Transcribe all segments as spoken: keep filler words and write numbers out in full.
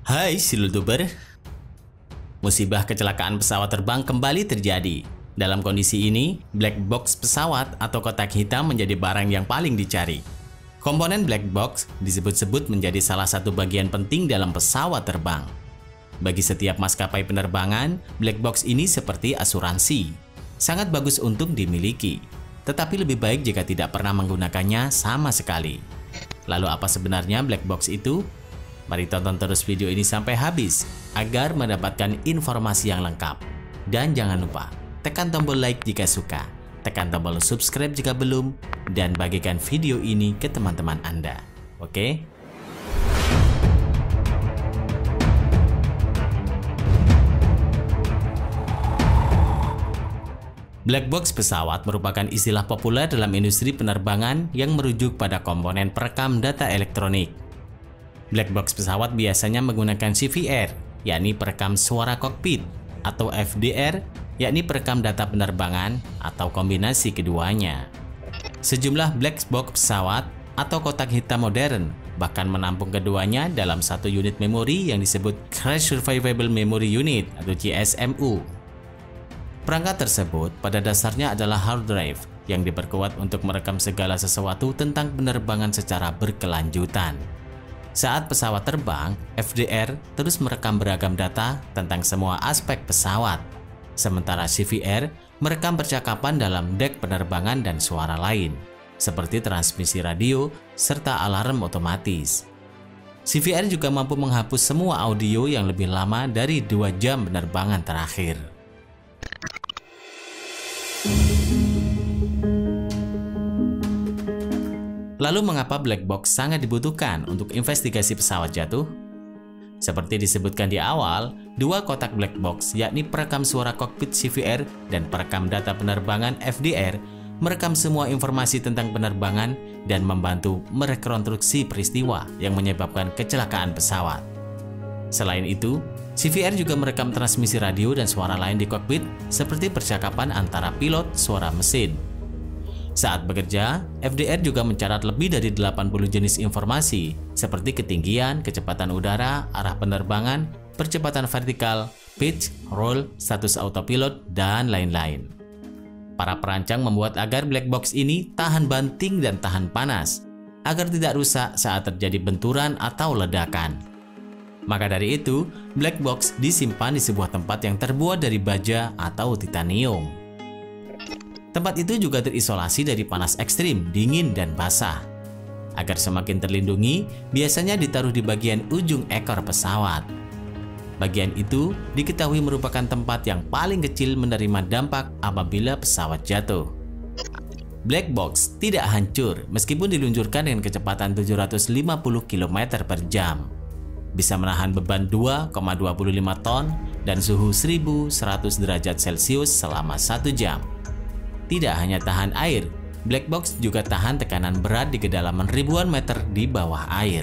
Hai Silutuber, musibah kecelakaan pesawat terbang kembali terjadi. Dalam kondisi ini, black box pesawat atau kotak hitam menjadi barang yang paling dicari. Komponen black box disebut-sebut menjadi salah satu bagian penting dalam pesawat terbang. Bagi setiap maskapai penerbangan, black box ini seperti asuransi. Sangat bagus untuk dimiliki, tetapi lebih baik jika tidak pernah menggunakannya sama sekali. Lalu apa sebenarnya black box itu? Mari tonton terus video ini sampai habis agar mendapatkan informasi yang lengkap. Dan jangan lupa tekan tombol like jika suka, tekan tombol subscribe jika belum, dan bagikan video ini ke teman-teman Anda. Oke? Black box pesawat merupakan istilah populer dalam industri penerbangan yang merujuk pada komponen perekam data elektronik. Black box pesawat biasanya menggunakan C V R, yakni perekam suara kokpit, atau F D R, yakni perekam data penerbangan, atau kombinasi keduanya. Sejumlah black box pesawat atau kotak hitam modern bahkan menampung keduanya dalam satu unit memori yang disebut Crash Survivable Memory Unit atau C S M U. Perangkat tersebut pada dasarnya adalah hard drive yang diperkuat untuk merekam segala sesuatu tentang penerbangan secara berkelanjutan. Saat pesawat terbang, F D R terus merekam beragam data tentang semua aspek pesawat, sementara C V R merekam percakapan dalam dek penerbangan dan suara lain, seperti transmisi radio serta alarm otomatis. C V R juga mampu menghapus semua audio yang lebih lama dari dua jam penerbangan terakhir. Lalu mengapa black box sangat dibutuhkan untuk investigasi pesawat jatuh? Seperti disebutkan di awal, dua kotak black box yakni perekam suara kokpit C V R dan perekam data penerbangan F D R merekam semua informasi tentang penerbangan dan membantu merekonstruksi peristiwa yang menyebabkan kecelakaan pesawat. Selain itu, C V R juga merekam transmisi radio dan suara lain di kokpit seperti percakapan antara pilot, suara mesin. Saat bekerja, F D R juga mencatat lebih dari delapan puluh jenis informasi seperti ketinggian, kecepatan udara, arah penerbangan, percepatan vertikal, pitch, roll, status autopilot, dan lain-lain. Para perancang membuat agar black box ini tahan banting dan tahan panas, agar tidak rusak saat terjadi benturan atau ledakan. Maka dari itu, black box disimpan di sebuah tempat yang terbuat dari baja atau titanium. Tempat itu juga terisolasi dari panas ekstrim, dingin, dan basah. Agar semakin terlindungi, biasanya ditaruh di bagian ujung ekor pesawat. Bagian itu diketahui merupakan tempat yang paling kecil menerima dampak apabila pesawat jatuh. Black box tidak hancur meskipun diluncurkan dengan kecepatan tujuh ratus lima puluh kilometer per jam. Bisa menahan beban dua koma dua lima ton dan suhu seribu seratus derajat Celcius selama satu jam. Tidak hanya tahan air, black box juga tahan tekanan berat di kedalaman ribuan meter di bawah air.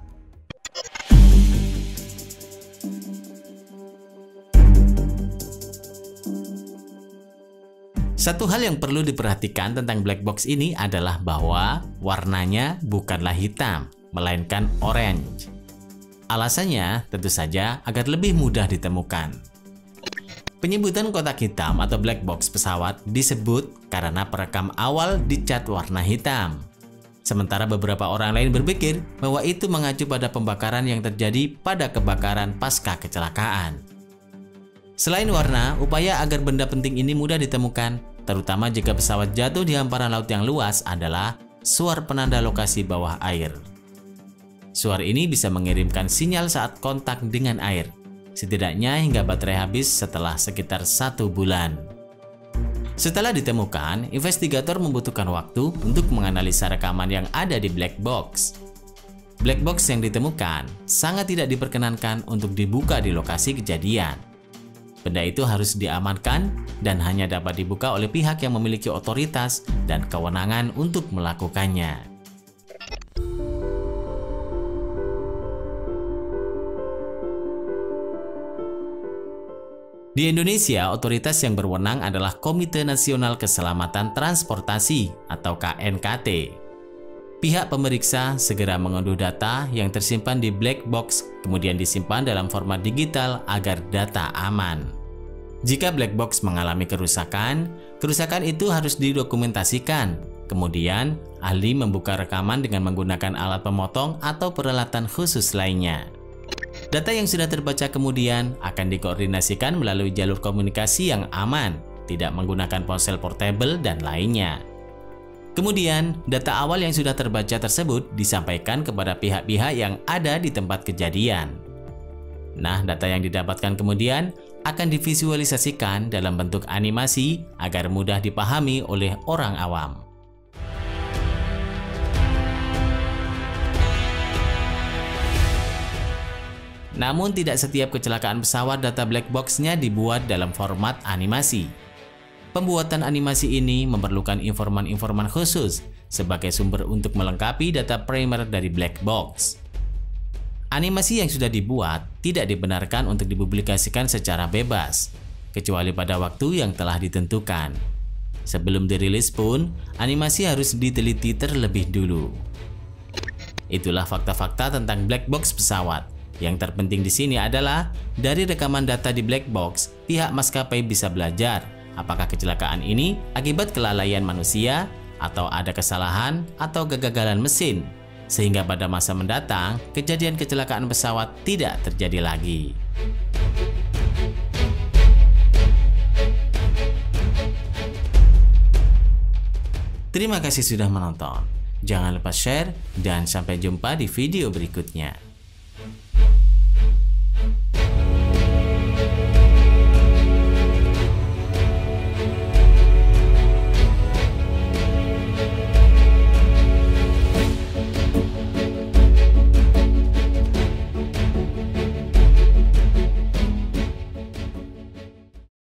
Satu hal yang perlu diperhatikan tentang black box ini adalah bahwa warnanya bukanlah hitam, melainkan orange. Alasannya tentu saja agar lebih mudah ditemukan. Penyebutan kotak hitam atau black box pesawat disebut karena perekam awal dicat warna hitam. Sementara beberapa orang lain berpikir bahwa itu mengacu pada pembakaran yang terjadi pada kebakaran pasca kecelakaan. Selain warna, upaya agar benda penting ini mudah ditemukan, terutama jika pesawat jatuh di hamparan laut yang luas, adalah suar penanda lokasi bawah air. Suar ini bisa mengirimkan sinyal saat kontak dengan air, setidaknya hingga baterai habis setelah sekitar satu bulan. Setelah ditemukan, investigator membutuhkan waktu untuk menganalisa rekaman yang ada di black box. Black box yang ditemukan sangat tidak diperkenankan untuk dibuka di lokasi kejadian. Benda itu harus diamankan dan hanya dapat dibuka oleh pihak yang memiliki otoritas dan kewenangan untuk melakukannya. Di Indonesia, otoritas yang berwenang adalah Komite Nasional Keselamatan Transportasi atau K N K T. Pihak pemeriksa segera mengunduh data yang tersimpan di black box, kemudian disimpan dalam format digital agar data aman. Jika black box mengalami kerusakan, kerusakan itu harus didokumentasikan. Kemudian, ahli membuka rekaman dengan menggunakan alat pemotong atau peralatan khusus lainnya. Data yang sudah terbaca kemudian akan dikoordinasikan melalui jalur komunikasi yang aman, tidak menggunakan ponsel portable dan lainnya. Kemudian, data awal yang sudah terbaca tersebut disampaikan kepada pihak-pihak yang ada di tempat kejadian. Nah, data yang didapatkan kemudian akan divisualisasikan dalam bentuk animasi agar mudah dipahami oleh orang awam. Namun, tidak setiap kecelakaan pesawat data black box-nya dibuat dalam format animasi. Pembuatan animasi ini memerlukan informan-informan khusus sebagai sumber untuk melengkapi data primer dari black box. Animasi yang sudah dibuat tidak dibenarkan untuk dipublikasikan secara bebas, kecuali pada waktu yang telah ditentukan. Sebelum dirilis pun, animasi harus diteliti terlebih dulu. Itulah fakta-fakta tentang black box pesawat. Yang terpenting di sini adalah, dari rekaman data di black box, pihak maskapai bisa belajar apakah kecelakaan ini akibat kelalaian manusia, atau ada kesalahan atau kegagalan mesin, sehingga pada masa mendatang kejadian kecelakaan pesawat tidak terjadi lagi. Terima kasih sudah menonton. Jangan lupa share dan sampai jumpa di video berikutnya.